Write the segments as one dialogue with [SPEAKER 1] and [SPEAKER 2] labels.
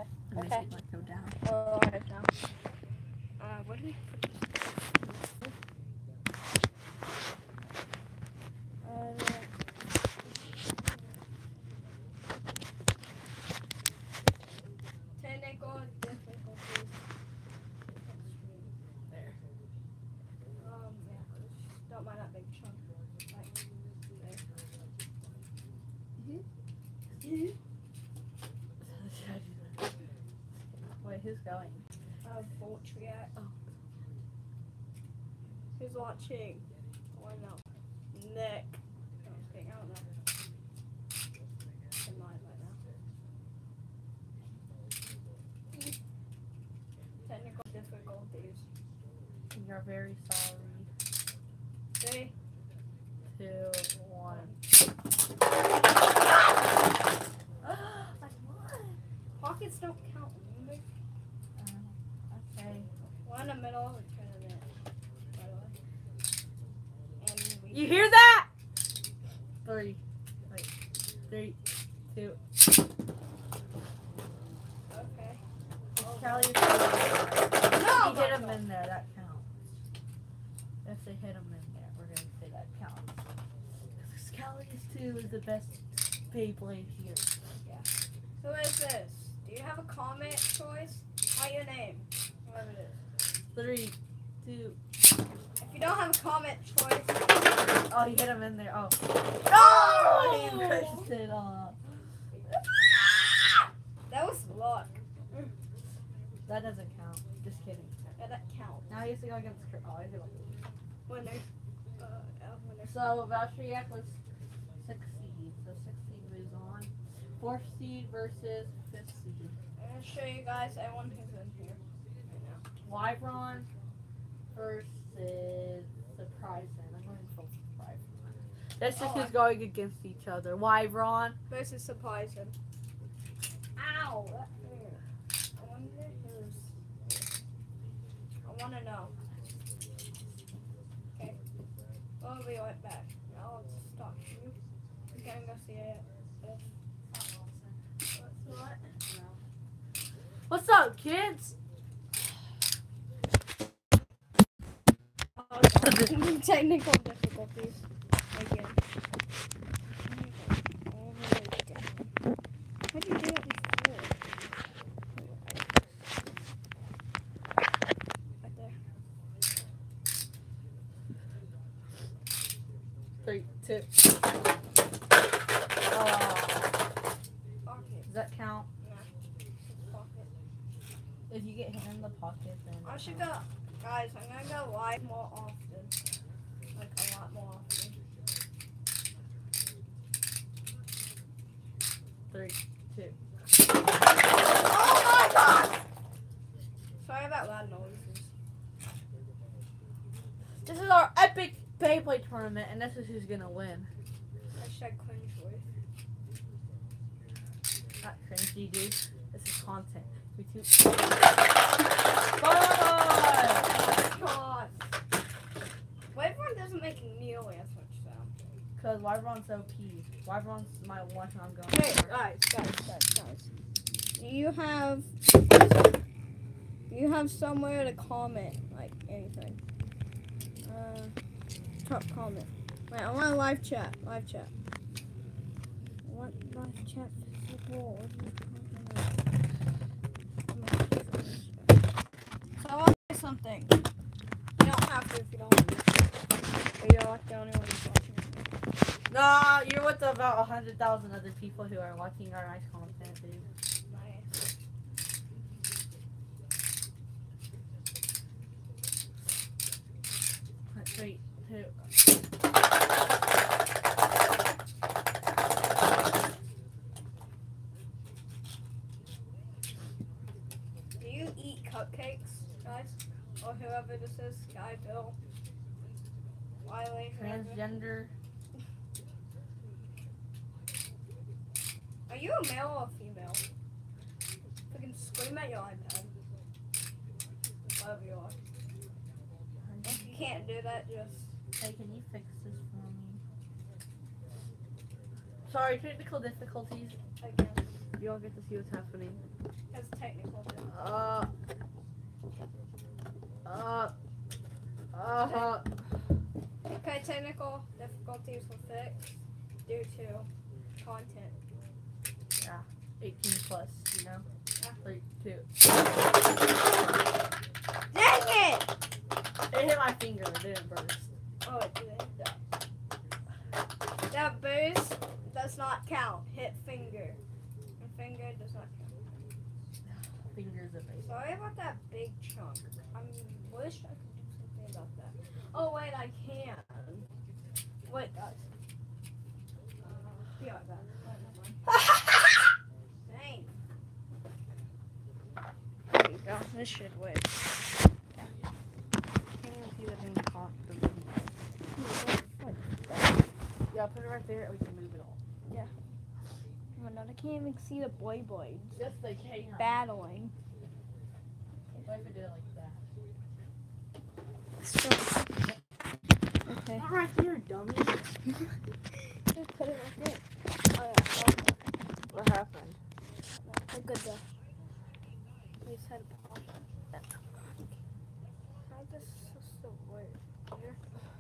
[SPEAKER 1] Let me
[SPEAKER 2] Okay.
[SPEAKER 1] take my phone down.
[SPEAKER 2] Oh, I have now. What did we put this? Technical difficulties. There. Yeah. Don't mind that big chunk. Like, there.
[SPEAKER 1] Wait, who's going?
[SPEAKER 2] Volt React. Oh. Who's watching? Oh, I know. Nick. Oh, okay, I don't know. In line right now. Technical difficulties.
[SPEAKER 1] We are very sorry.
[SPEAKER 2] 3,
[SPEAKER 1] 2, 1. I won.
[SPEAKER 2] Pockets don't count, remember?
[SPEAKER 1] Okay.
[SPEAKER 2] We're in the middle of a tournament, by the way. And we
[SPEAKER 1] You hear that? 3, 2.
[SPEAKER 2] Okay.
[SPEAKER 1] Callie, if
[SPEAKER 2] No!
[SPEAKER 1] you hit them in there, that counts. If they hit them in there, we're gonna say that counts. Because Callie's 2 is the best Beyblade here.
[SPEAKER 2] Who is this? Do you have a comment choice? Write your name. Whoever it is.
[SPEAKER 1] 3, 2.
[SPEAKER 2] If you don't have a comment choice.
[SPEAKER 1] Oh, you hit him in there. Oh.
[SPEAKER 2] No!
[SPEAKER 1] He pushed it off.
[SPEAKER 2] That was luck.
[SPEAKER 1] That doesn't count. Just kidding.
[SPEAKER 2] Yeah, that counts.
[SPEAKER 1] Now he has to go against Kurt. Oh, he's going
[SPEAKER 2] Winner. Winner.
[SPEAKER 1] So, Valkyriak was 6 seed. So, 6 seed moves on. 4th seed versus 5th seed.
[SPEAKER 2] I'm going to show you guys everyone who's in here right now.
[SPEAKER 1] Wyvron versus Surprising. I'm going to go Wyvron. This is who's going against each other. Wyvron
[SPEAKER 2] versus Surprising. Ow! That hurt. I wonder who's. I want to know. Okay. We'll be right back. Now let's stop you. We can go see it. What?
[SPEAKER 1] What's up, kids?
[SPEAKER 2] Technical difficulties again. How'd you do it before? Right there.
[SPEAKER 1] 3, 2.
[SPEAKER 2] Pocket.
[SPEAKER 1] Does that count?
[SPEAKER 2] Yeah. Pocket.
[SPEAKER 1] If you get hit in the pocket, then.
[SPEAKER 2] I should go, guys. I'm gonna go live more often. Like a lot more often.
[SPEAKER 1] 3, 2.
[SPEAKER 2] Oh my god! Sorry about loud noises.
[SPEAKER 1] This is our epic Beyblade tournament, and this is who's gonna win.
[SPEAKER 2] Hashtag cringe voice.
[SPEAKER 1] Not cringy, dude. This is content. 3, 2. 5!
[SPEAKER 2] God. Wyvern doesn't make nearly as much sound.
[SPEAKER 1] Because Wyvron's OP. Wyvron's my one I'm going
[SPEAKER 2] Hey,
[SPEAKER 1] for.
[SPEAKER 2] guys. Do you have somewhere to comment, like anything? Top comment. Wait, I want a live chat. Live chat. I want live chat support. So I'll say something. You don't have to if you don't want to. But you're like the only one who's watching.
[SPEAKER 1] Nah, you're with about 100,000 other people who are watching our nice content, dude.
[SPEAKER 2] Nice.
[SPEAKER 1] That's 3, 2.
[SPEAKER 2] Do you eat cupcakes, guys? Or whoever this is, Sky, Bill, Wiley, whoever.
[SPEAKER 1] Transgender.
[SPEAKER 2] Are you a male or a female? Fucking scream at your iPad. Whatever you are. If you can't do that, just...
[SPEAKER 1] Hey, can you fix this for me? Sorry, technical difficulties.
[SPEAKER 2] Again.
[SPEAKER 1] You all get to see what's happening.
[SPEAKER 2] That's technical. Okay, technical difficulties were fixed due to content.
[SPEAKER 1] 18 plus, you know?
[SPEAKER 2] Yeah.
[SPEAKER 1] 3, 2.
[SPEAKER 2] Dang it!
[SPEAKER 1] It hit my finger, it didn't burst.
[SPEAKER 2] Oh, it did. That boost does not count. Hit finger. And finger does not count.
[SPEAKER 1] Finger's a baby.
[SPEAKER 2] Sorry about that big chunk. I wish I could do something about that. Oh, wait, I can. Wait, guys. Be right back. Dang. There you go. This should work.
[SPEAKER 1] Can't even see the thing caught the movie. Yeah, put it right there and we can move it all.
[SPEAKER 2] Oh, no, I can't even see the boy boys
[SPEAKER 1] Yes, they can.
[SPEAKER 2] battling.
[SPEAKER 1] What if I did it like that?
[SPEAKER 2] Okay.
[SPEAKER 1] Not right there, dummy.
[SPEAKER 2] Just put it right there. Oh, yeah.
[SPEAKER 1] What happened?
[SPEAKER 2] Look at the. We said. How does this still work? Here.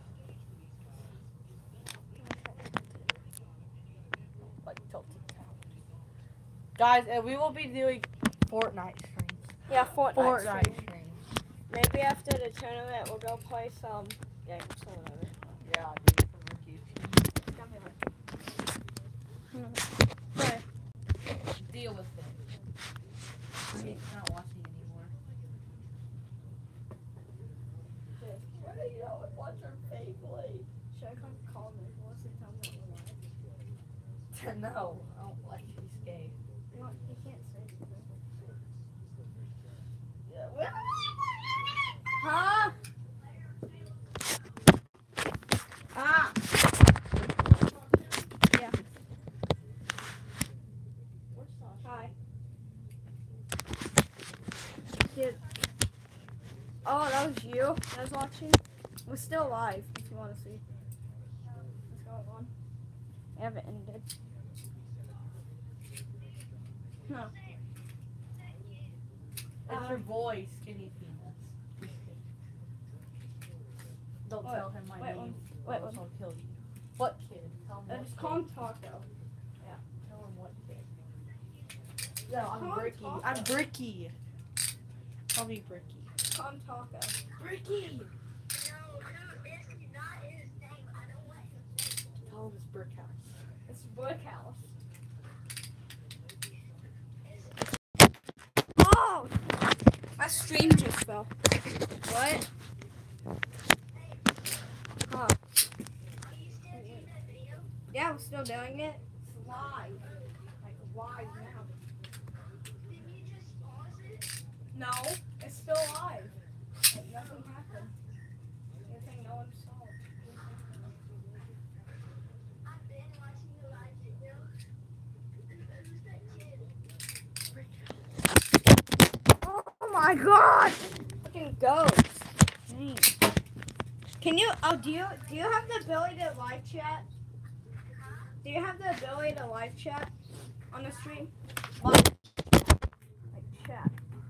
[SPEAKER 1] Like tilted. Guys, and we will be doing Fortnite streams.
[SPEAKER 2] Yeah, Fortnite.
[SPEAKER 1] Streams.
[SPEAKER 2] Maybe after the tournament, we'll go play some games or whatever.
[SPEAKER 1] Yeah, dude, for rookies. Deal with it. I'm not watching anymore. You know, watch her fake play.
[SPEAKER 2] Should I come call Nicholas and tell him that we're live?
[SPEAKER 1] No, I don't like this game.
[SPEAKER 2] You can't say something.
[SPEAKER 1] Yeah,
[SPEAKER 2] Huh?
[SPEAKER 1] ah!
[SPEAKER 2] Yeah.
[SPEAKER 1] Where's Sasha?
[SPEAKER 2] Hi. Kid. Oh, that was you that was watching? We're still live if you want to see what's going on. We haven't ended. No.
[SPEAKER 1] It's your boy, Skinny Peanuts. Don't
[SPEAKER 2] Wait,
[SPEAKER 1] tell him my
[SPEAKER 2] wait,
[SPEAKER 1] name.
[SPEAKER 2] wait,
[SPEAKER 1] or else I'll kill you. What kid? Tell him what
[SPEAKER 2] Just
[SPEAKER 1] kid.
[SPEAKER 2] call him Taco.
[SPEAKER 1] Tell him what kid. No, I'm
[SPEAKER 2] Call him
[SPEAKER 1] Bricky.
[SPEAKER 2] Taco.
[SPEAKER 1] I'm Bricky. Call me Bricky.
[SPEAKER 2] Call him Taco.
[SPEAKER 1] Bricky! Tell him it's Brickhouse.
[SPEAKER 2] It's Brickhouse. Oh! My stream just fell. What? Huh. Yeah, we're still doing it. It's live. Like live now. No, it's still live. Like, nothing happened. You think no one saw it? Oh my god! Fucking ghost. Dang. Can you, do you have the ability to live chat? Do you have the ability to live chat on the stream? Like chat.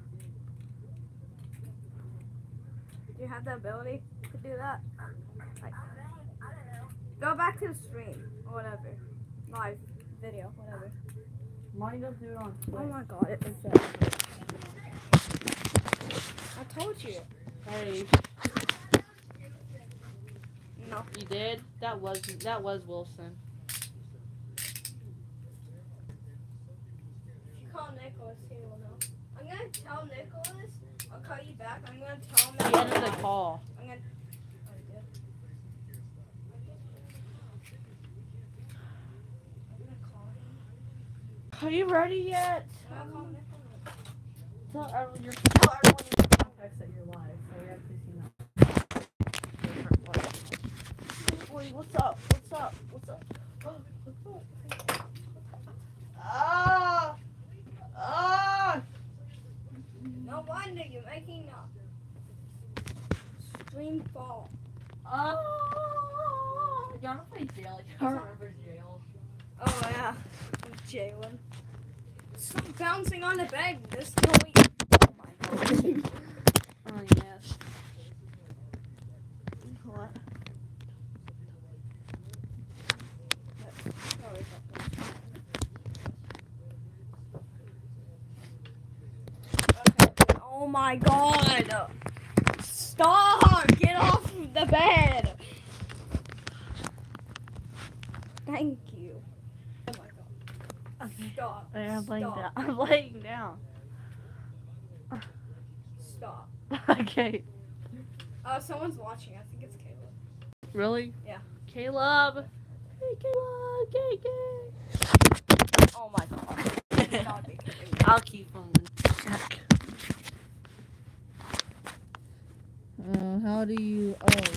[SPEAKER 2] Do you have the ability to do that? Like, go back to the stream or whatever. Live video, whatever.
[SPEAKER 1] Mine doesn't do it on Twitch.
[SPEAKER 2] Oh my god, it is that. I told you.
[SPEAKER 1] Hey,
[SPEAKER 2] No.
[SPEAKER 1] you did? That was Wilson.
[SPEAKER 2] If you call Nicholas, he will know. I'm gonna tell Nicholas. I'll call you back. I'm gonna tell him
[SPEAKER 1] He
[SPEAKER 2] that.
[SPEAKER 1] ended the call.
[SPEAKER 2] I'm gonna. Oh, he did. I'm gonna call him.
[SPEAKER 1] Are you ready yet?
[SPEAKER 2] I'm gonna call Nicholas.
[SPEAKER 1] Tell everyone in your contacts that you're live. So we have to see now. Boy, what's up? What's up? What's up? Ah! Ah!
[SPEAKER 2] No wonder you're making a stream fall.
[SPEAKER 1] Ah! Y'all don't play jail. I can't remember jail.
[SPEAKER 2] Oh yeah, Jalen. Stop bouncing on the bed. This noise.
[SPEAKER 1] Oh my god. Oh yes. What?
[SPEAKER 2] Okay. Oh my god. Stop! Get off the bed. Thank you. Oh my god.
[SPEAKER 1] Okay.
[SPEAKER 2] Stop.
[SPEAKER 1] I'm laying
[SPEAKER 2] Stop.
[SPEAKER 1] down. I'm laying down.
[SPEAKER 2] Stop.
[SPEAKER 1] Okay.
[SPEAKER 2] Someone's watching. I think it's Caleb.
[SPEAKER 1] Really?
[SPEAKER 2] Yeah.
[SPEAKER 1] Caleb. Hey, Caleb. Gay, gay.
[SPEAKER 2] Oh my god. Not be kidding me.
[SPEAKER 1] I'll keep him in check. How do you?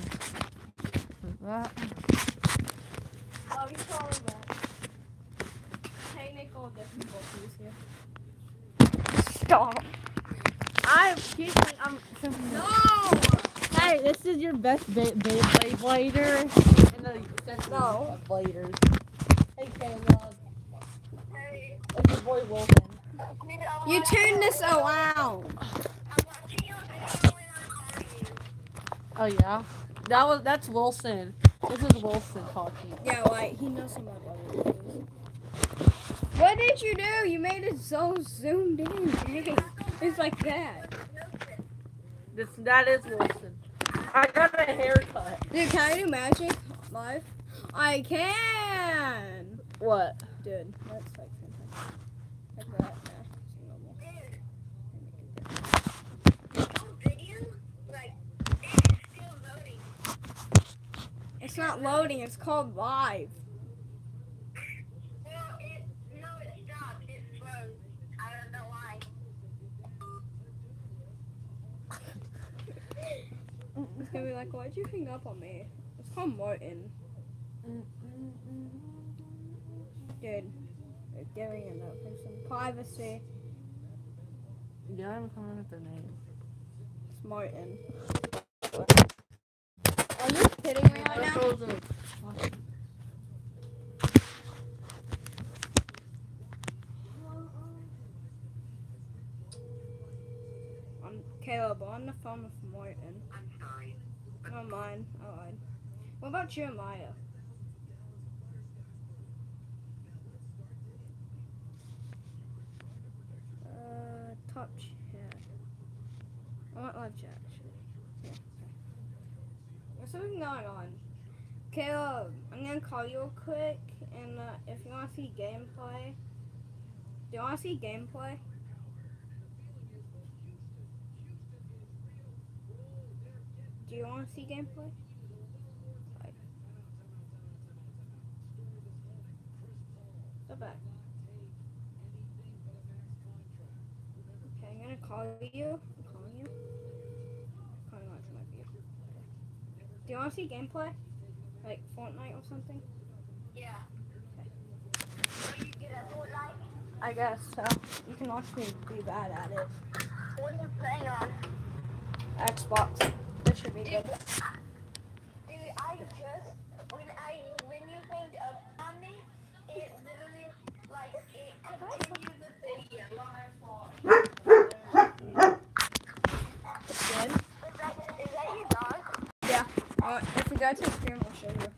[SPEAKER 1] That.
[SPEAKER 2] Oh, he's calling back. Technical difficulties here. Stop.
[SPEAKER 1] I'm
[SPEAKER 2] No!
[SPEAKER 1] Hey, this is your best Beyblade blader in the sense
[SPEAKER 2] No.
[SPEAKER 1] of bladers. Hey, Caleb.
[SPEAKER 3] Hey,
[SPEAKER 1] It's your boy Wilson.
[SPEAKER 2] You turned this around.
[SPEAKER 3] I'm watching your video when I'm calling you.
[SPEAKER 1] Oh yeah, that's Wilson. This is Wilson talking.
[SPEAKER 2] Yeah, like, he knows some of what it is. What did you do? You made it so zoomed in. Dang. It's like that.
[SPEAKER 1] That is Wilson. I got a haircut.
[SPEAKER 2] Dude, can I do magic live? I can!
[SPEAKER 1] What?
[SPEAKER 2] Dude, that's like fantastic. Like that. Nah, it's normal.
[SPEAKER 3] Video? Like, it's still loading.
[SPEAKER 2] It's not loading, it's called live.
[SPEAKER 3] Well, no, it stopped. It froze. I don't know why.
[SPEAKER 2] It's gonna be like, why'd you hang up on me? It's called Martin. Dude, they're giving it up for some privacy.
[SPEAKER 1] Yeah, I'm coming with the name.
[SPEAKER 2] It's Martin. Are you kidding me right now? Caleb, on the phone with Martin.
[SPEAKER 3] I'm sorry.
[SPEAKER 2] Oh, mine. I lied. What about Jeremiah? Top chat. I want live chat, actually. Yeah, okay. There's something going on. Caleb, I'm gonna call you real quick, and if you want to see gameplay. Do you want to see gameplay? Do you want to see gameplay? Like, go back. Okay, I'm gonna call you. I'm calling you. Calling on to my view. Okay. Do you want to see gameplay? Like Fortnite or something?
[SPEAKER 3] Yeah.
[SPEAKER 2] Okay.
[SPEAKER 3] Are you good at Fortnite?
[SPEAKER 2] I guess so. You can watch me be bad at it.
[SPEAKER 3] What are you playing on?
[SPEAKER 2] Xbox. That should be good.
[SPEAKER 3] Dude, I just, when you hanged up on me, it literally, like, it continued the video.
[SPEAKER 2] Good.
[SPEAKER 3] Is that your dog?
[SPEAKER 2] Yeah. If we go to the stream, I'll show you.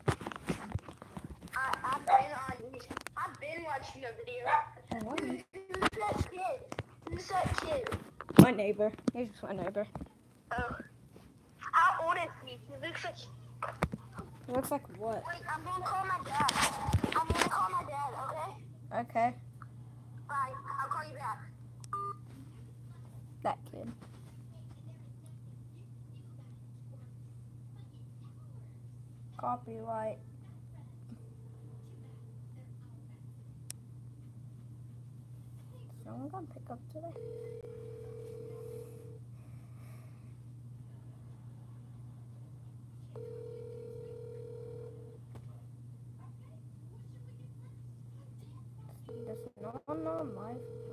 [SPEAKER 3] I've been watching the video.
[SPEAKER 2] Oh, what?
[SPEAKER 3] Who's that kid? Who's that kid?
[SPEAKER 2] My neighbor. He's just my neighbor.
[SPEAKER 3] Oh. How old is he? He looks like...
[SPEAKER 2] He looks like what?
[SPEAKER 3] Wait, I'm gonna call my dad. I'm gonna call my dad, okay?
[SPEAKER 2] Okay.
[SPEAKER 3] Bye. I'll call you back.
[SPEAKER 2] That kid. Copyright. Is no one gonna pick up today? Does no one know my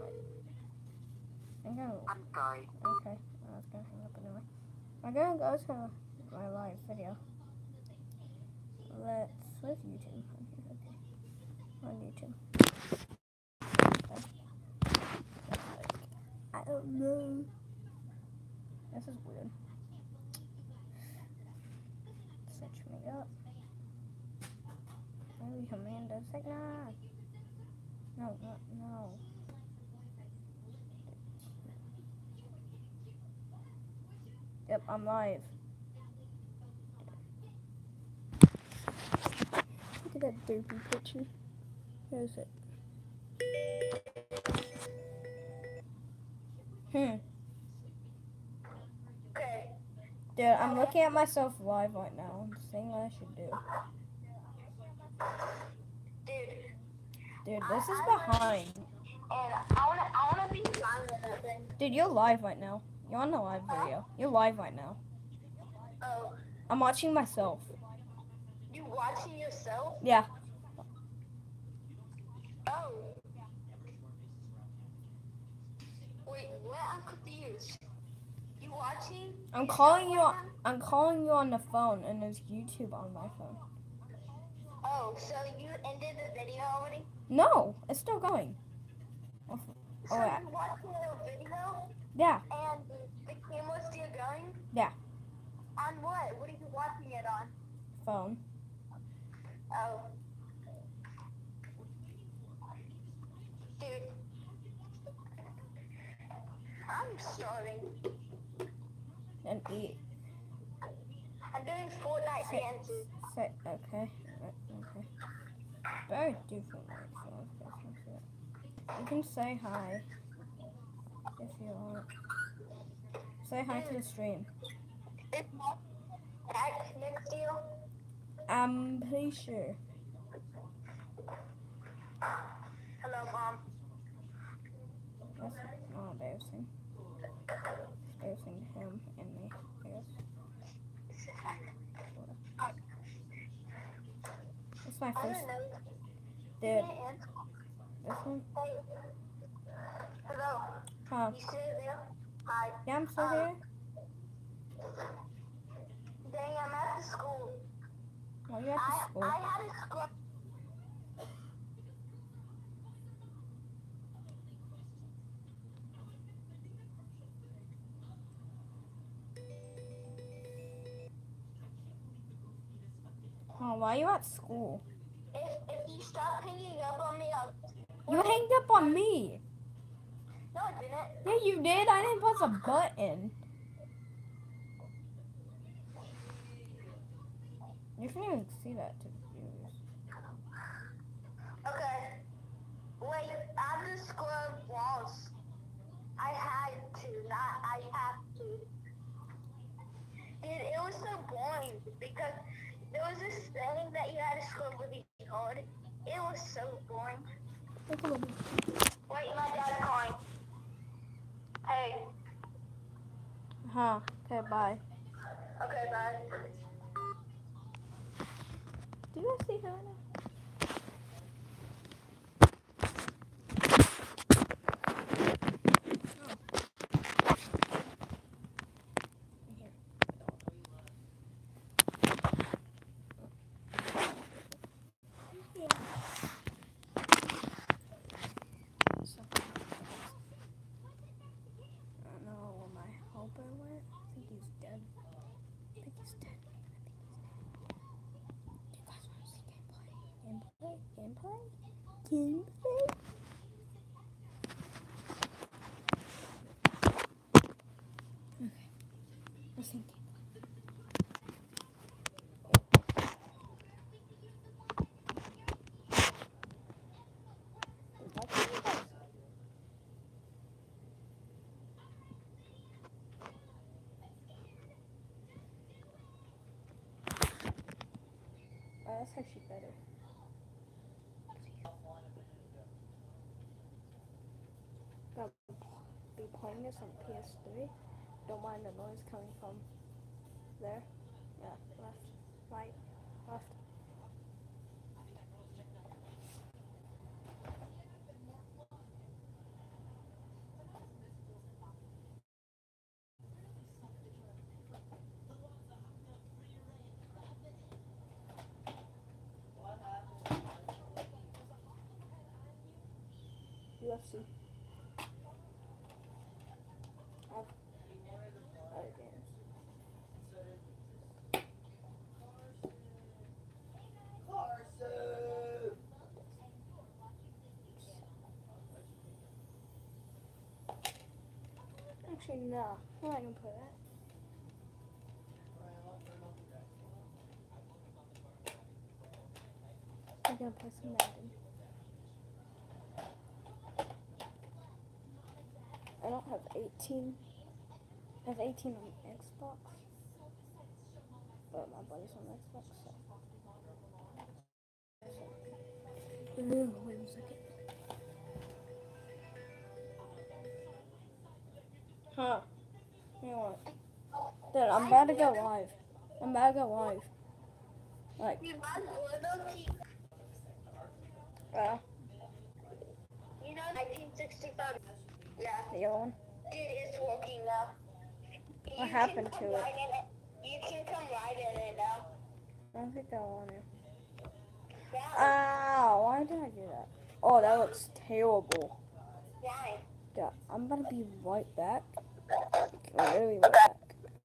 [SPEAKER 2] I'm gonna
[SPEAKER 3] I'm sorry.
[SPEAKER 2] okay. I was gonna hang up anyway. I'm gonna go to my live video. Let's with YouTube. Okay. On YouTube. Okay. no. This is weird. Search me up. Maybe Amanda said nah. No. Yep, I'm live. Look at that derpy picture. Where is it?
[SPEAKER 3] Okay.
[SPEAKER 2] Dude, I'm looking at myself live right now. I'm saying what I should do. Dude, this is behind.
[SPEAKER 3] And I wanna be fine with that thing.
[SPEAKER 2] Dude, you're live right now. You're on the live video. You're live right now.
[SPEAKER 3] Oh,
[SPEAKER 2] I'm watching myself.
[SPEAKER 3] you watching yourself?
[SPEAKER 2] Yeah.
[SPEAKER 3] Oh. Wait, what? I'm confused. You watching?
[SPEAKER 2] I'm calling you on the phone, and there's YouTube on my phone.
[SPEAKER 3] Oh, so you ended the video already?
[SPEAKER 2] No, it's still going.
[SPEAKER 3] So
[SPEAKER 2] yeah.
[SPEAKER 3] you watching the video
[SPEAKER 2] Yeah.
[SPEAKER 3] and the camera's still going?
[SPEAKER 2] Yeah.
[SPEAKER 3] On what? What are you watching it on?
[SPEAKER 2] Phone.
[SPEAKER 3] Oh. Dude. I'm starving.
[SPEAKER 2] And eat.
[SPEAKER 3] I'm doing Fortnite dances.
[SPEAKER 2] Say okay. Okay. Very different. You can say hi if you want. Say hi to the stream.
[SPEAKER 3] It's not back next to you.
[SPEAKER 2] I'm pretty sure.
[SPEAKER 3] Hello, Mom.
[SPEAKER 2] That's not embarrassing. It's embarrassing to him and me, I guess. That's my
[SPEAKER 3] I
[SPEAKER 2] first.
[SPEAKER 3] don't know.
[SPEAKER 2] Dude, this one?
[SPEAKER 3] Hey. Hello.
[SPEAKER 2] Huh?
[SPEAKER 3] You still there? Hi.
[SPEAKER 2] Yeah, I'm still here.
[SPEAKER 3] Dang, I'm at the school.
[SPEAKER 2] Well, you're at the school.
[SPEAKER 3] I had a school.
[SPEAKER 2] Oh, why are you at school?
[SPEAKER 3] If you stop hanging up on me, I'll...
[SPEAKER 2] You hanged up on me.
[SPEAKER 3] No, I didn't.
[SPEAKER 2] Yeah, you did. I didn't press a button. You can even see that to the viewers.
[SPEAKER 3] Okay. Wait, I'm the square walls. I had to, not I have to. Dude, it was so boring because there was this thing that you had to score really hard. It was so boring. Wait, my dad's calling. Hey.
[SPEAKER 2] Huh. Okay, bye.
[SPEAKER 3] Okay, bye.
[SPEAKER 2] Do you guys see her now? I don't know where my helper went. I think he's dead. I think he's dead. Do you guys want to see gameplay? Gameplay? Okay. Let's see gameplay. Oh, that's actually better. Got be playing this on PS3. Don't mind the noise coming from there. Yeah, left, right, left. UFC. Actually, no. I'm not gonna put that. I'm gonna play some Madden. I don't have 18. I have 18 on Xbox. But my buddy's on Xbox, so. Wait a second. Huh. You know what? Dude, I'm about to go live. I'm about to go live. Like,
[SPEAKER 3] You got Gordo King. You know 1965? Yeah.
[SPEAKER 2] the other one.
[SPEAKER 3] Dude, it's working now.
[SPEAKER 2] What
[SPEAKER 3] You
[SPEAKER 2] happened
[SPEAKER 3] can
[SPEAKER 2] to
[SPEAKER 3] come
[SPEAKER 2] it?
[SPEAKER 3] right in it? You can come right in it now.
[SPEAKER 2] I don't think I want to.
[SPEAKER 3] Yeah.
[SPEAKER 2] Ow, why did I do that? Oh, that looks terrible.
[SPEAKER 3] Why?
[SPEAKER 2] Yeah, I'm gonna be right back. Really right back.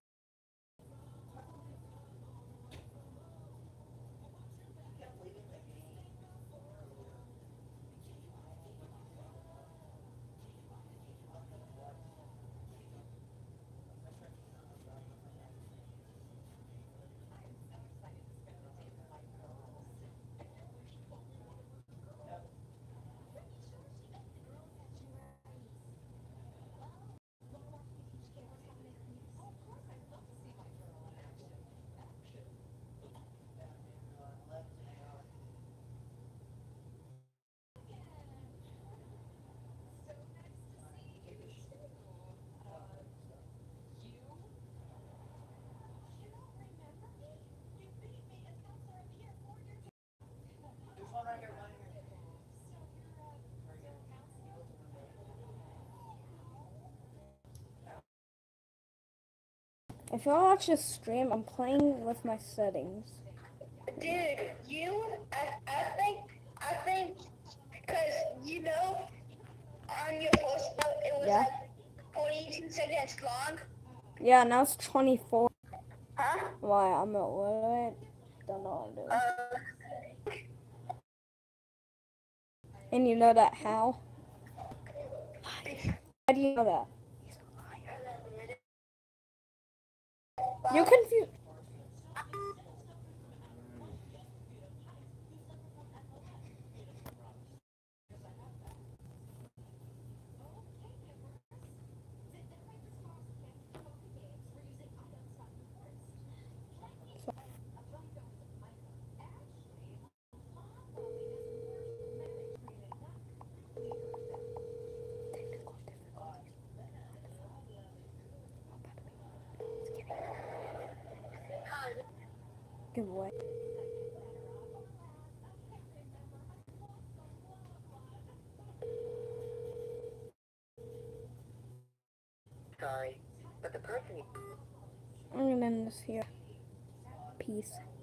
[SPEAKER 2] If you watch this stream, I'm playing with my settings.
[SPEAKER 3] Dude, I think, because, you know, on your first note, it was
[SPEAKER 2] Yeah.
[SPEAKER 3] like 42 seconds long.
[SPEAKER 2] Yeah, now it's 24.
[SPEAKER 3] Huh?
[SPEAKER 2] Why? I'm at what? Don't know what I'm doing. And you know that how? How do you know that? You're confused. Giveaway.
[SPEAKER 3] Sorry, but the person
[SPEAKER 2] I'm gonna end this here. Peace.